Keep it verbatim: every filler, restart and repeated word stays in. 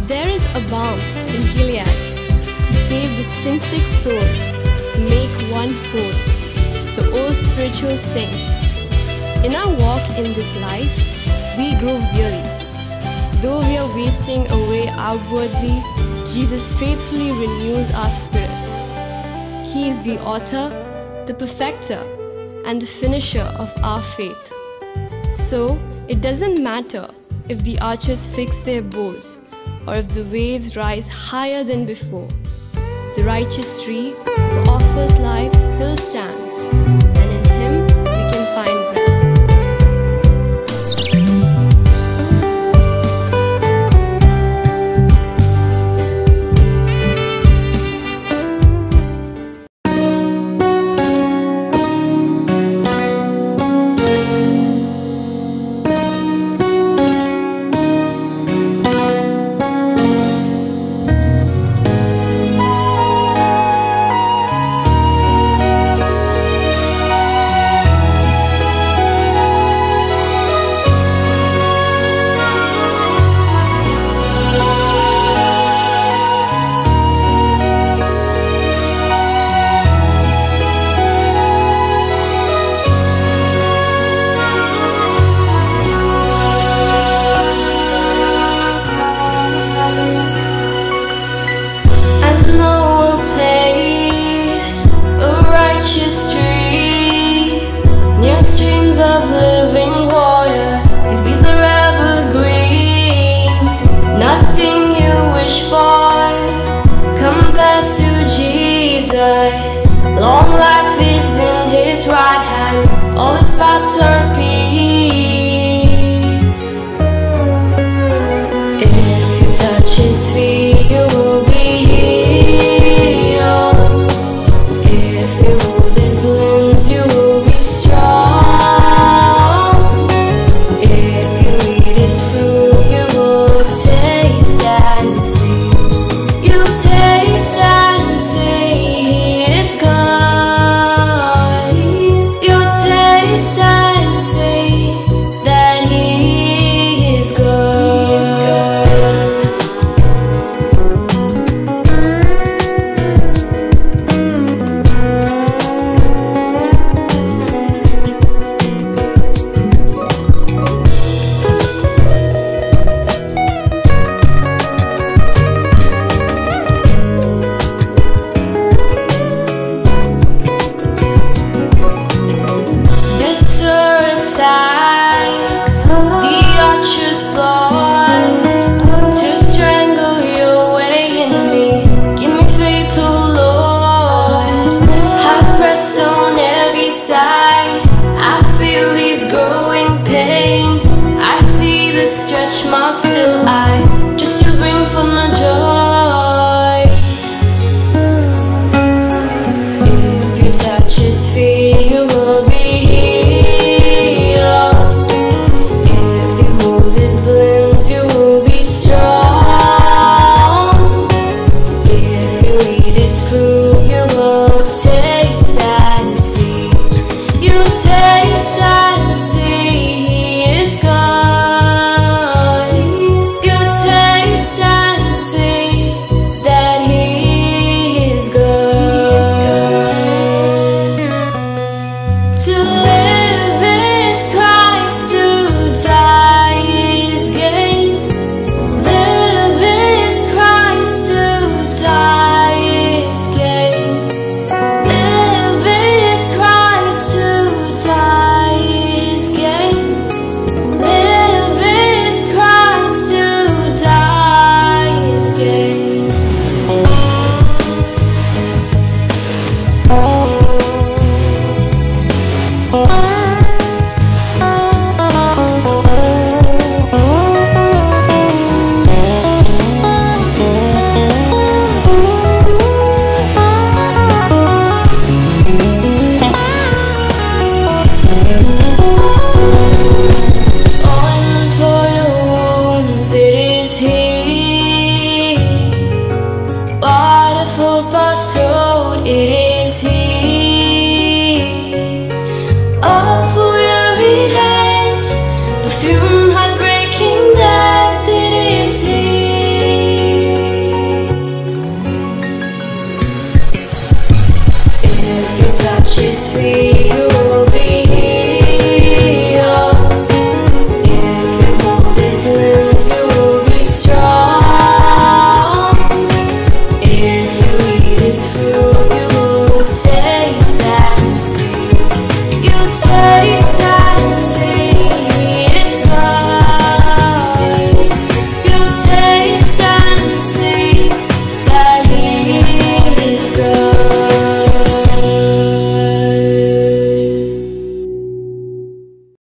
There is a balm in Gilead to save the sin-sick soul, to make one whole, the old spiritual saints. In our walk in this life, we grow weary. Though we are wasting away outwardly, Jesus faithfully renews our spirit. He is the author, the perfecter, and the finisher of our faith. So, it doesn't matter if the archers fix their bows, or if the waves rise higher than before. The righteous tree who offers life still stands, and in him we can find rest. Of living water, these leaves are evergreen. Nothing you wish for compares to Jesus. Long life is in his right hand, all his paths are peace.